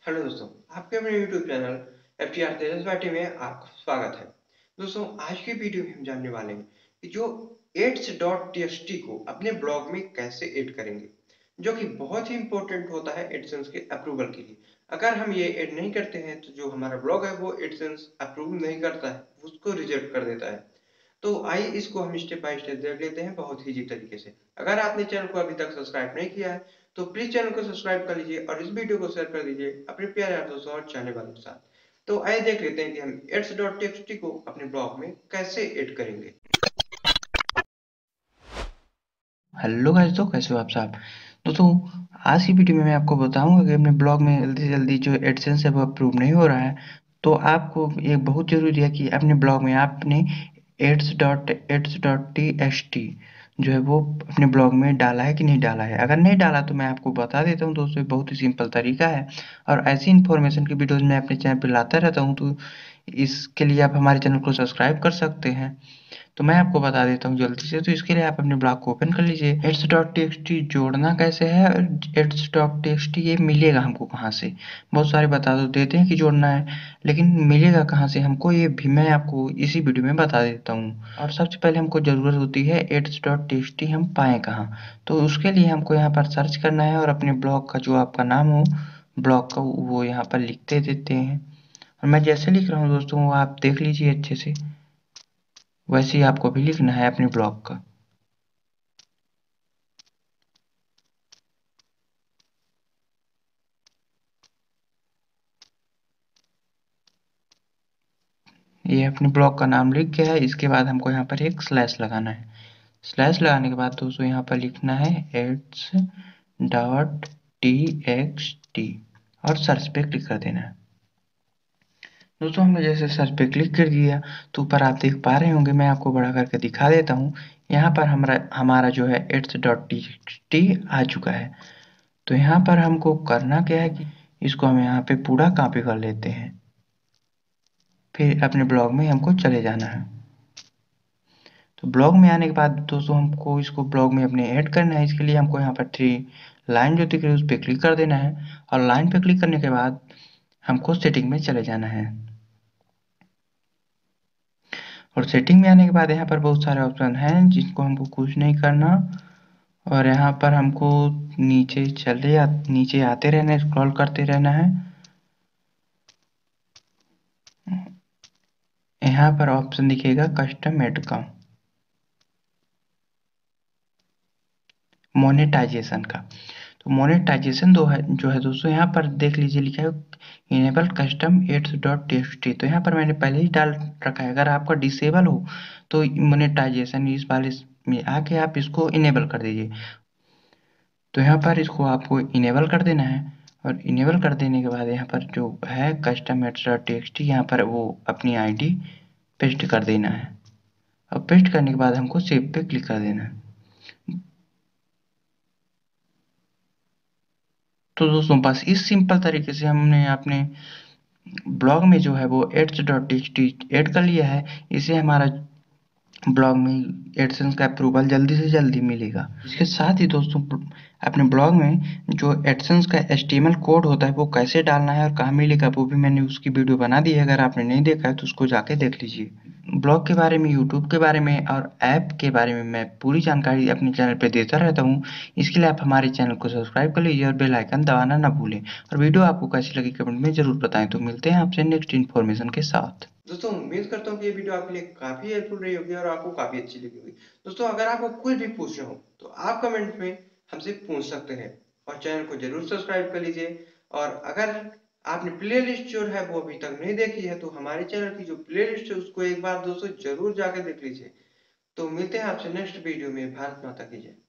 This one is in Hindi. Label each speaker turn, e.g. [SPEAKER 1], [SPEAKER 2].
[SPEAKER 1] हेलो दोस्तों, आपके अपने YouTube channel FTR Tejas party में आपका स्वागत है। दोस्तों, आज की वीडियो में हम जानने वाले हैं कि जो ads.txt को अपने ब्लॉग में कैसे ऐड करेंगे, जो कि बहुत ही इंपॉर्टेंट होता है एडसेंस के अप्रूवल के लिए। अगर हम ये ऐड नहीं करते हैं तो जो हमारा ब्लॉग है वो एडसेंस अप्रूव नहीं करता है, उसको रिजेक्ट कर देता है। तो आइए इसको हम स्टेप बाय स्टेप देख लेते हैं बहुत ईजी तरीके से। अगर आपने चैनल को अभी तक सब्सक्राइब नहीं किया है तो प्लीज चैनल को सब्सक्राइब कर लीजिए और इस वीडियो को शेयर कर दीजिए अपने प्यारे यार दोस्तों और चाहने वालों के साथ। तो आइए देख लेते हैं कि हम ads.txt को अपने ब्लॉग में कैसे ऐड करेंगे।
[SPEAKER 2] हेलो गाइस, तो कैसे हो आप सब। दोस्तों, आज की वीडियो में मैं आपको बताऊंगा कि अपने ब्लॉग में जल्दी से जल्दी जो एडसेंस है वो अप्रूव नहीं हो रहा है। तो आपको ये बहुत ज़रूरी है कि अपने ब्लॉग में आपने ads.txt जो है वो अपने ब्लॉग में डाला है कि नहीं डाला है। अगर नहीं डाला तो मैं आपको बता देता हूँ दोस्तों, बहुत ही सिंपल तरीका है। और ऐसी इन्फॉर्मेशन की वीडियोज़ मैं अपने चैनल पर लाता रहता हूँ, तो इसके लिए आप हमारे चैनल को सब्सक्राइब कर सकते हैं। तो मैं आपको बता देता हूँ जल्दी से। तो इसके लिए आप अपने ब्लॉग को ओपन कर लीजिए। ads.txt जोड़ना कैसे है और ads.txt ये मिलेगा हमको कहाँ से। बहुत सारे बता दो देते हैं कि जोड़ना है, लेकिन मिलेगा कहाँ से हमको ये भी मैं आपको इसी वीडियो में बता देता हूँ। और सबसे पहले हमको ज़रूरत होती है ads.txt हम पाएँ कहाँ। तो उसके लिए हमको यहाँ पर सर्च करना है और अपने ब्लॉग का जो आपका नाम हो ब्लॉग का वो यहाँ पर लिखते देते हैं। और मैं जैसे लिख रहा हूँ दोस्तों वो आप देख लीजिए अच्छे से। वैसे ही आपको भी लिखना है अपने ब्लॉग का। ये अपने ब्लॉग का नाम लिख गया है। इसके बाद हमको यहाँ पर एक स्लैश लगाना है। स्लैश लगाने के बाद दोस्तों यहाँ पर लिखना है ads dot T X T और सर्च पे क्लिक कर देना है। दोस्तों, हमने जैसे सर्च पे क्लिक कर दिया तो ऊपर आप देख पा रहे होंगे, मैं आपको बड़ा करके दिखा देता हूँ। यहाँ पर हमारा हमारा जो है एड्स डॉट टी टी आ चुका है। तो यहाँ पर हमको करना क्या है कि इसको हम यहाँ पे पूरा कॉपी कर लेते हैं। फिर अपने ब्लॉग में हमको चले जाना है। तो ब्लॉग में आने के बाद दोस्तों हमको इसको ब्लॉग में अपने ऐड करना है। इसके लिए हमको यहाँ पर थ्री लाइन जो दिख रही है उस पर क्लिक कर देना है। और लाइन पे क्लिक करने के बाद हमको सेटिंग में चले जाना है। और सेटिंग में आने के बाद यहाँ पर बहुत सारे ऑप्शन हैं जिनको हमको कुछ नहीं करना। और यहाँ पर हमको नीचे आते रहना है, स्क्रॉल करते रहना है। यहाँ पर ऑप्शन दिखेगा कस्टम एड का, मोनेटाइजेशन का। तो मोनेटाइजेशन जो है दोस्तों यहाँ पर देख लीजिए, लिखा है enable custom ads dot TXT. तो यहाँ पर मैंने पहले ही डाल रखा है। अगर आपका डिसेबल हो तो मोनेटाइजेशन इस वाले में आके आप इसको इनेबल कर दीजिए। तो यहाँ पर इसको आपको इनेबल कर देना है। और इनेबल कर देने के बाद यहाँ पर जो है कस्टम एड्स डॉट टीएक्सटी यहाँ पर वो अपनी आईडी पेस्ट कर देना है। और पेस्ट करने के बाद हमको सेव पे क्लिक कर देना है। तो दोस्तों बस इस सिंपल तरीके से हमने अपने ब्लॉग में जो है वो एड्स डॉट टी ऐड कर लिया है। इसे हमारा ब्लॉग में एडसेंस का अप्रूवल जल्दी से जल्दी मिलेगा। इसके साथ ही दोस्तों अपने ब्लॉग में जो एडसेंस का एचटीएमएल कोड होता है वो कैसे डालना है और कहाँ मिलेगा वो भी मैंने उसकी वीडियो बना दी है। अगर आपने नहीं देखा है तो उसको जाके देख लीजिए। ब्लॉग के बारे में, यूट्यूब के बारे में और ऐप के बारे में मैं पूरी जानकारी अपने चैनल पे देता रहता हूँ। इसके लिए आप हमारे चैनल को सब्सक्राइब कर लीजिए और बेल आइकन दबाना ना भूलें। और वीडियो आपको कैसी लगी कमेंट में जरूर बताएं। तो मिलते हैं आपसे नेक्स्ट इन्फॉर्मेशन के साथ।
[SPEAKER 1] दोस्तों, उम्मीद करता हूँ कि ये वीडियो आपके लिए काफी हेल्पफुल रही होगी और आपको काफी अच्छी लगी होगी। दोस्तों, अगर आपको कुछ भी पूछना हो तो आप कमेंट में हमसे पूछ सकते हैं और चैनल को जरूर सब्सक्राइब कर लीजिए। और अगर आपने प्लेलिस्ट जो है वो अभी तक नहीं देखी है तो हमारे चैनल की जो प्लेलिस्ट है उसको एक बार दोस्तों जरूर जाकर देख लीजिए। तो मिलते हैं आपसे नेक्स्ट वीडियो में। भारत माता की जय।